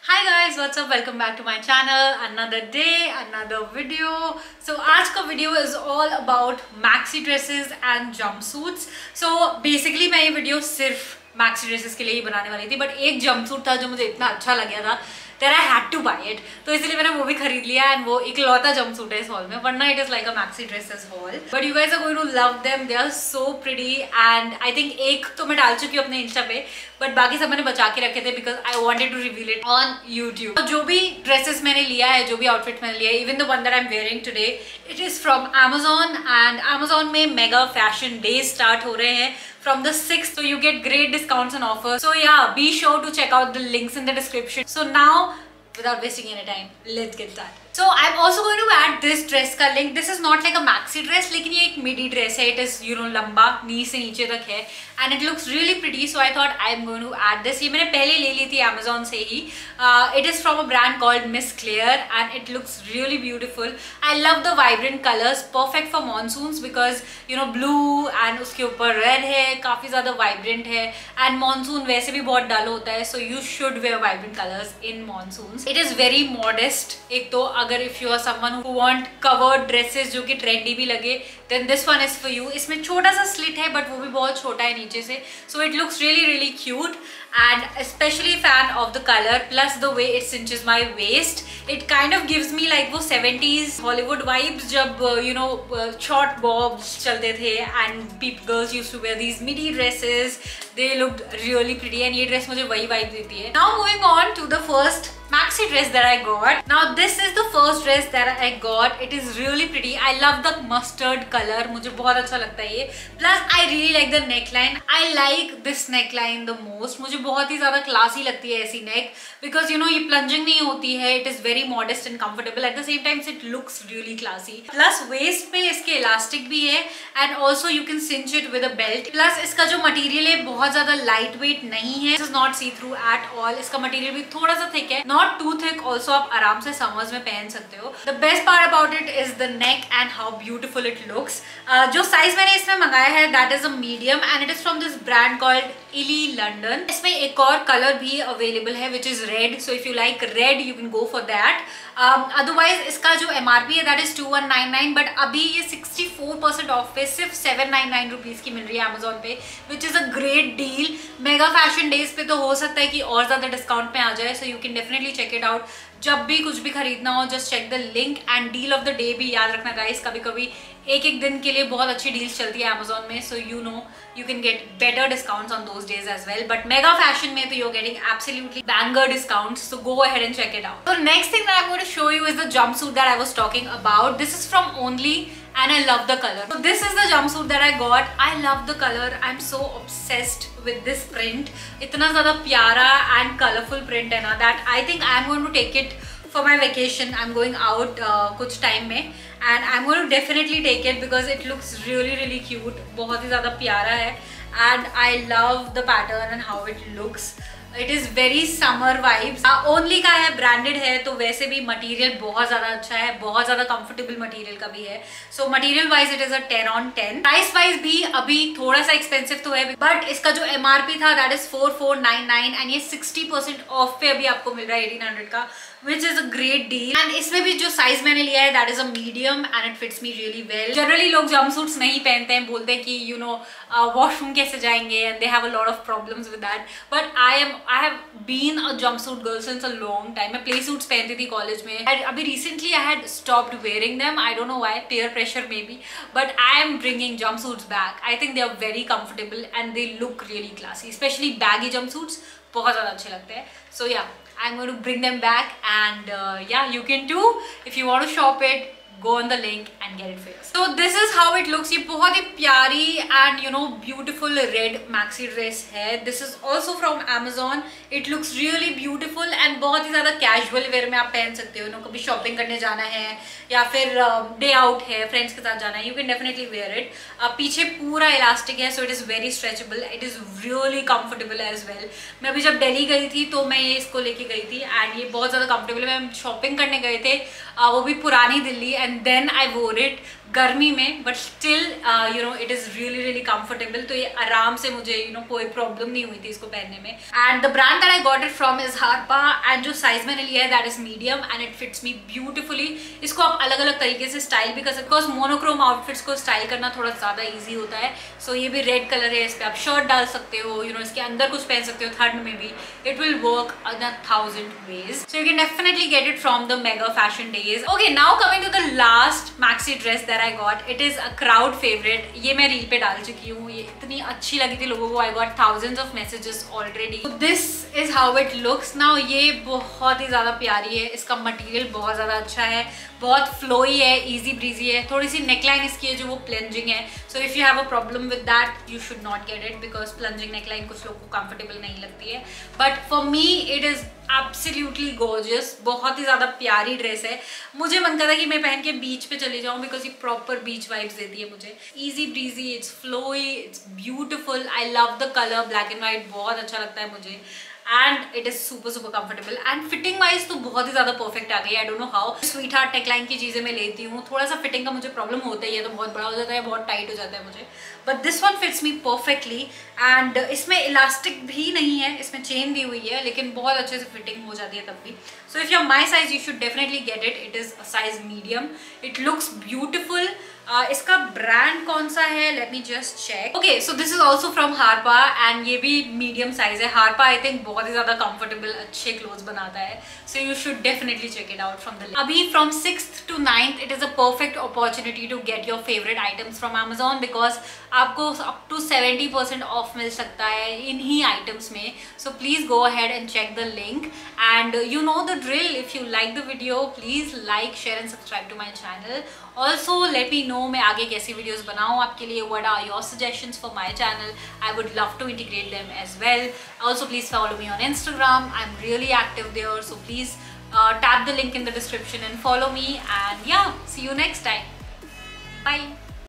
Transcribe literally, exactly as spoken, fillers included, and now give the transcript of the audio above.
Hi guys, what's up? Welcome back to my channel. Another day, another video. So आज का video is all about maxi dresses and jumpsuits. So basically मैं ये video सिर्फ maxi dresses के लिए ही बनाने वाली थी, but एक jumpsuit था जो मुझे इतना अच्छा लग गया था that I had to buy it. तो इसलिए मैंने वो भी खरीद लिया and वो इकलौता jumpsuit है इस haul में, वरना it is like a maxi dresses haul. But you guys are going to love them. They are so pretty and I think एक तो मैं डाल चुकी हूँ अपने इंस्टा पे, बट बाकी सब मैंने बचा के रखे थे because I wanted to reveal it on YouTube. जो भी ड्रेसेस मैंने लिया है, जो भी आउटफिट मैंने लिया है, even the one that I am wearing today, it is from Amazon and Amazon में मेगा फैशन डे स्टार्ट हो रहे हैं from the sixth, so you get great discounts and offers. So yeah, be sure to check out the links in the description. So now, without wasting any time, let's get started. So I'm also going to add this dress का link. This is not like a maxi dress, लेकिन ये एक midi dress है. It is you know लंबा, नी से नीचे तक है and it looks really pretty. So I thought I'm going to add this. ये मैंने पहले ले ली थी Amazon से ही. Uh, it is from a brand called Miss Claire and it looks really beautiful. I love the vibrant colors, perfect for monsoons because you know blue and उसके ऊपर red है, काफी ज़्यादा vibrant है and monsoon वैसे भी बहुत dull होता है. So you should wear vibrant colors in monsoons. It is very modest. एक तो अगर if you are someone who want covered dresses जो कि trendy भी लगे, then this one is for you. इसमें छोटा सा slit है but वो भी बहुत छोटा है नीचे से, so it looks really really cute and especially fan of the color plus the way it cinches my waist. It kind of gives me like वो seventies Hollywood vibes जब you know short bobs चलते थे and people girls used to wear these midi dresses. They looked really pretty and ये dress मुझे वही vibe देती है. Now moving on to the first maxi dress that I got. Now this is the first dress that I got. It is really pretty. I love the mustard color. मुझे बहुत अच्छा लगता है ये. Plus I really like the neckline. I like this neckline the most. मुझे बहुत ही ज़्यादा classy लगती है ऐसी neck because you know ये plunging नहीं होती है. It is very modest and comfortable. At the same time it looks really classy. Plus waist पे इसके elastic भी है and also you can cinch it with a belt. Plus इसका जो material है बहुत ज़्यादा lightweight नहीं है. This is not see through at all. इसका material भी थोड़ा सा thick है. Not too thick. Also आप आराम से summers में पहन सकते हो. The best part about it is the neck and how beautiful it looks. Uh, जो size मैंने इसमें मंगाया है that is a medium and it is from this brand called Illy London. इसमें एक और color भी available है which is red. So if you like red you can go for that. Um, otherwise इसका जो M R P है that is two one nine nine but अभी ये sixty-four percent off पे सिर्फ seven ninety-nine rupees की मिल रही है Amazon पे which is a great deal. Mega fashion days पे तो हो सकता है कि और ज़्यादा डिस्काउंट पे आ जाए, so you can definitely check it out. जब भी कुछ भी खरीदना हो just check the link and deal of the day भी याद रखना guys. कभी कभी एक एक दिन के लिए बहुत अच्छी डील्स चलती है Amazon में, so you know you can get better discounts on those days as well. But mega fashion में तो you're getting absolutely banger discounts, so go ahead and check it out. So next thing that I'm going to show you is the jumpsuit that I was talking about. This is from Only and I love the color. So this is the jumpsuit that I got. I love the color. I'm so obsessed with this print. इतना ज़्यादा प्यारा and colorful print है ना that I think I'm going to take it for my vacation. I'm going out uh, कुछ time में and I'm going to definitely take it because it looks really really cute. बहुत ही ज़्यादा प्यारा है and I love the pattern and how it looks. It is very summer vibes. uh, Only का है, branded है, तो वैसे भी material बहुत ज़्यादा अच्छा है, बहुत ज़्यादा comfortable material का भी है. So material wise it is a ten on ten. Price wise भी अभी थोड़ा सा expensive तो है, but इसका जो M R P था that is four four nine nine and ये sixty percent off पे अभी आपको मिल रहा है eighteen hundred का, which is a great deal. And इसमें भी जो size मैंने लिया है that is a medium and it fits me really well. Generally लोग jumpsuits नहीं पहनते हैं, बोलते हैं कि you know uh, washroom कैसे जाएंगे and they have a lot of problems with that. But I am I have been a jumpsuit girl since a long time. मैं play suits पहनती थी college में. And अभी recently I had stopped wearing them. I don't know why, peer pressure maybe. But I am bringing jumpsuits back. I think they are very comfortable and they look really classy. Especially baggy jumpsuits बहुत ज़्यादा अच्छे लगते हैं. So yeah, I'm going to bring them back and uh, yeah, you can too. If you want to shop it, go on the link and get it for yourself. So this is how it looks. ये बहुत ही प्यारी and you know beautiful red maxi dress है. This is also from Amazon. It looks really beautiful and बहुत ही ज़्यादा casual wear में आप पहन सकते हो. कभी shopping करने जाना है या फिर डे आउट है, फ्रेंड्स के साथ जाना है, you can definitely wear it. पीछे पूरा इलास्टिक है, so it is very stretchable. It is really comfortable as well. मैं अभी जब दिल्ली गई थी तो मैं ये इसको लेके गई थी एंड ये बहुत ज़्यादा कंफर्टेबल है. मैं शॉपिंग करने गए थे, uh, वो भी पुरानी दिल्ली, एंड देन आई वोर इट गर्मी में, but still you know it is really really comfortable. तो ये आराम से मुझे यू you नो know, कोई प्रॉब्लम नहीं हुई थी इसको पहनने में। And the brand that I got it from is Harpa, and जो साइज मैंने लिया है that is medium and it fits me beautifully. इसको आप अलग अलग तरीके से स्टाइल भी कर सकते हो, बिकॉज मोनोक्रोम आउटफिट्स को स्टाइल करना थोड़ा ज़्यादा ईजी होता है। सो so, ये भी रेड कलर है, इस पर आप शर्ट डाल सकते हो, यू you नो know, इसके अंदर कुछ पहन सकते हो, ठंड में भी it will work in a thousand ways. So you can definitely get it from the mega fashion days. Okay, now coming to the last maxi dress that I got, it is crowd favourite. ये मैं reel पे डाल चुकी हूँ, ये इतनी अच्छी लगी थी लोगों को, I got thousands of messages already. This is how it looks now. ये बहुत ही ज़्यादा प्यारी है, इसका मटेरियल बहुत ज़्यादा अच्छा है, बहुत फ्लोई है, इजी ब्रीजी है। थोड़ी सी नेकलाइन इसकी है जो वो प्लंजिंग है, so if you have a problem with that you should not get it, because plunging neckline कुछ लोगों को कंफर्टेबल नहीं लगती है। But for me it is absolutely gorgeous, बहुत ही ज़्यादा प्यारी ड्रेस है। मुझे मन करता है कि मैं पहन के बीच पे चली जाऊँ, बिकॉज ये प्रॉपर बीच वाइब्स देती है मुझे। Easy breezy, it's flowy, it's beautiful. I love the colour, black and white बहुत अच्छा लगता है मुझे, and it is super super comfortable. And fitting wise तो बहुत ही ज़्यादा परफेक्ट आ गई। I don't know how. Sweetheart neckline की चीज़ें मैं लेती हूँ, थोड़ा सा फिटिंग का मुझे प्रॉब्लम होता ही है, तो बहुत बड़ा हो जाता है, बहुत टाइट हो जाता है मुझे, but this one fits me perfectly. And इसमें इलास्टिक भी नहीं है, इसमें चेन दी हुई है, लेकिन बहुत अच्छे से फिटिंग हो जाती है तब भी। So if you are my size you should definitely get it, it is size medium, it looks beautiful. Uh, इसका ब्रांड कौन सा है, let me just check. Okay, so this is also from Harpa and ये भी medium size है। हारपा I think बहुत ही ज़्यादा कंफर्टेबल अच्छे क्लोथ्स बनाता है, so you should definitely check it out from the link. अभी from sixth to ninth it is a perfect opportunity to get your favourite items from Amazon, because आपको up to seventy percent off मिल सकता है इन्हीं items में। So please go ahead and check the link, and you know the drill. If you like the video please like, share and subscribe to my channel. Also let me know मैं आगे कैसी videos बनाऊँ आपके लिए। What are your suggestions for my channel, I would love to integrate them as well. Also please follow me on Instagram, I am really active there, so please tap the link in the description and follow me, and yeah, see you next time. Bye.